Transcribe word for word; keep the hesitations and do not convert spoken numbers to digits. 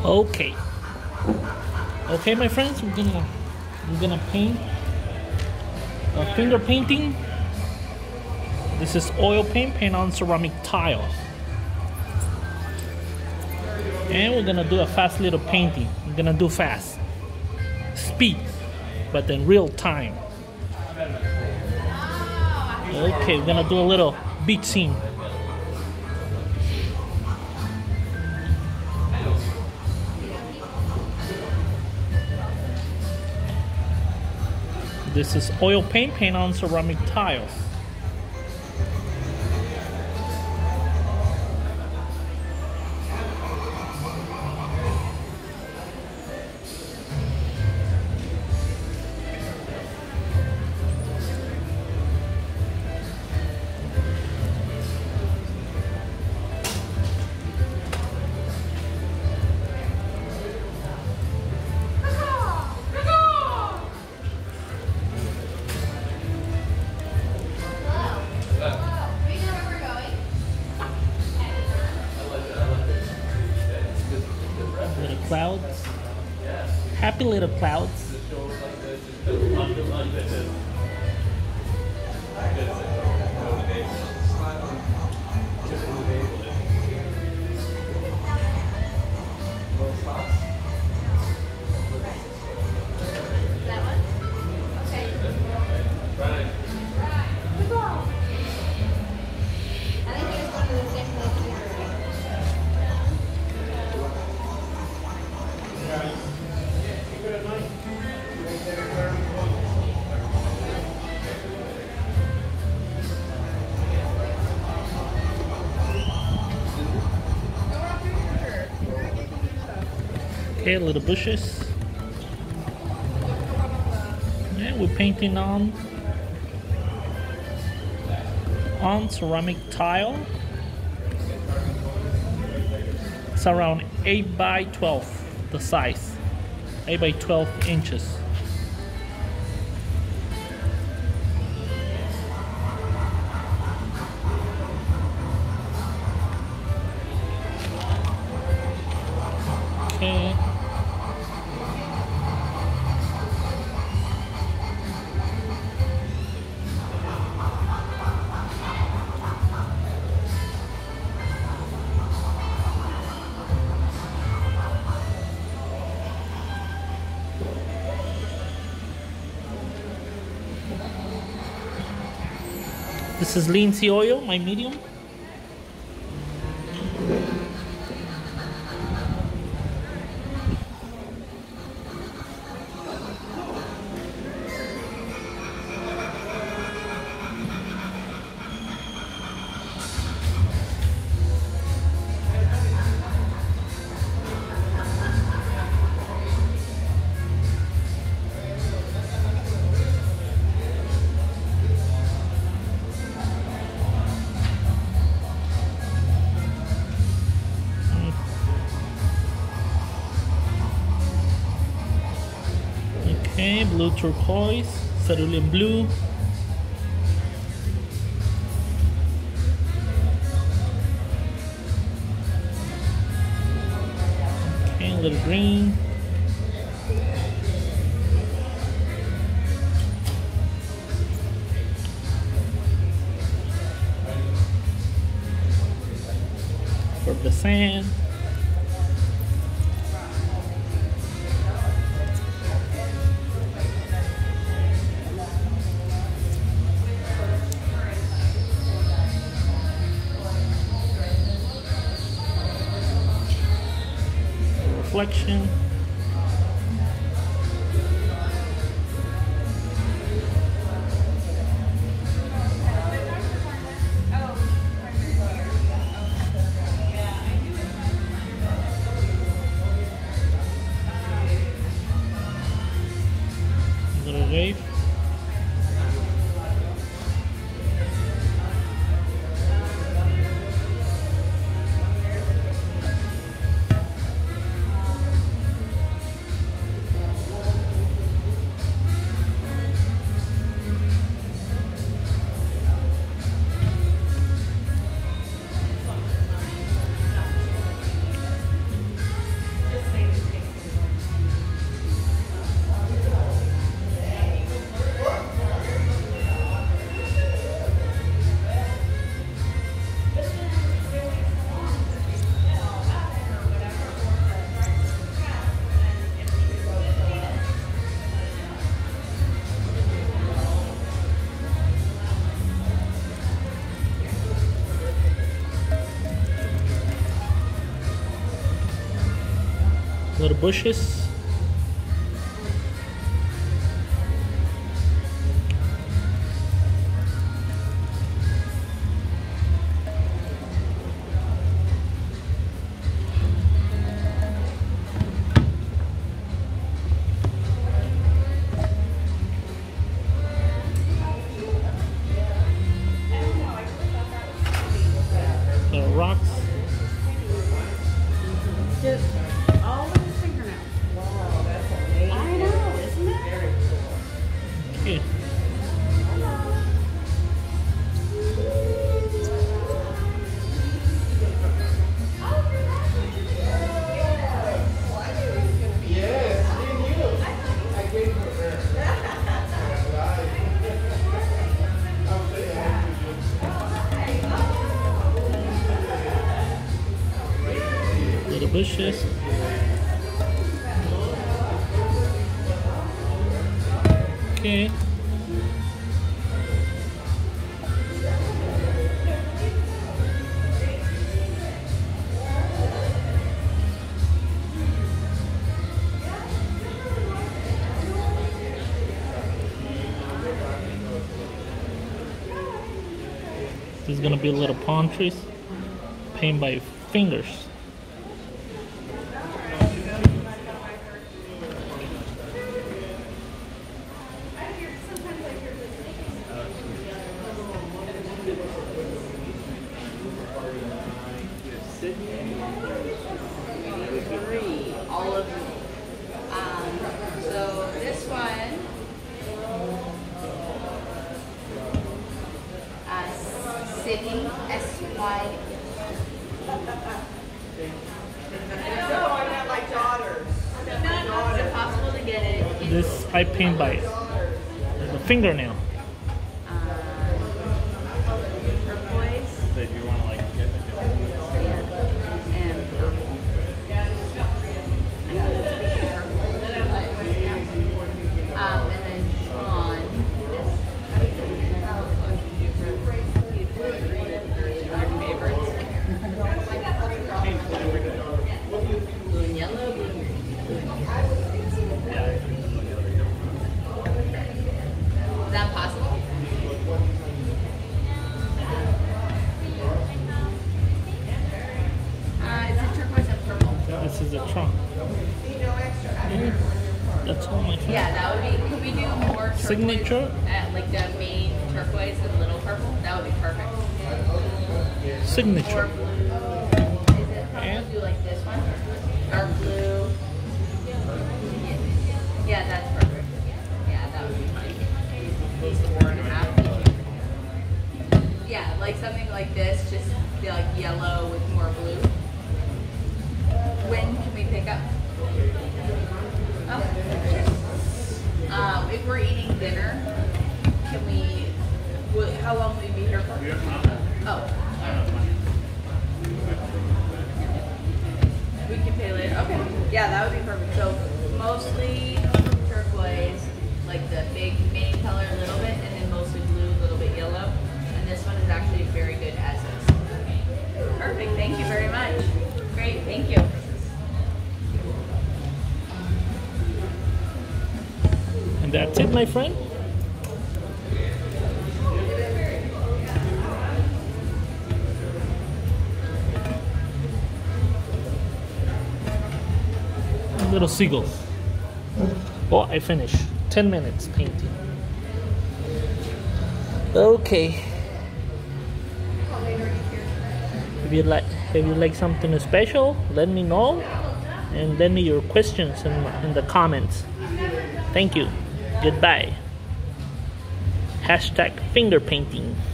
Okay. Okay, my friends, we're gonna we're gonna paint uh, finger painting. This is oil paint, paint on ceramic tile. And we're gonna do a fast little painting. We're gonna do fast. Speed, but in real time. Okay, we're gonna do a little beach scene. This is oil paint, paint on ceramic tiles. Little clouds. Happy little clouds. Okay, little bushes. And we're painting on on ceramic tile. It's around eight by twelve, the size. eight by twelve inches. Okay. This is linseed oil, my medium. Okay, blue turquoise, cerulean blue. Okay, a little green. For the sand. Reflection. Little wave. Little bushes. Little rocks. Just all with his fingernails. Wow, that's amazing. I know, isn't it? Okay. Little bushes. Okay. This is gonna be little palm trees, painted by fingers. Three, all of them. Um, so this one, uh, Sydney, S Y. No, I meant my daughters. No, no, it's impossible to get it. This I paint by the fingernail. Turquoise. So if you want to like get And purple. Um, and then Sean. Blue and yellow. Blue and Is that possible? Uh, is it turquoise and purple? This is a trunk. Yeah, that's all my trunk. Yeah, that would be. Could we do more turquoise Signature? At like the main turquoise and little purple? That would be perfect. Or Signature. blue. Is it possible And? to do like this one? Dark blue. Yeah, that's perfect. Yeah, that would be fine. These four and a half. Yeah, like something like this, just be like yellow with more blue. When can we pick up? Oh. Um, if we're eating dinner, can we? Will, how long will we be here for? Oh. We can pay later. Okay. Yeah, that would be perfect. So mostly turquoise, like the big main color a little bit, and then mostly blue, a little bit yellow. And this one is actually very good as is. Perfect. Thank you very much. Great. Thank you. And that's it, my friend. Little seagulls. Oh, I finished. ten minutes painting. Okay. If you like, if you like something special, let me know, and let me your questions in, in the comments. Thank you. Goodbye. Hashtag finger painting.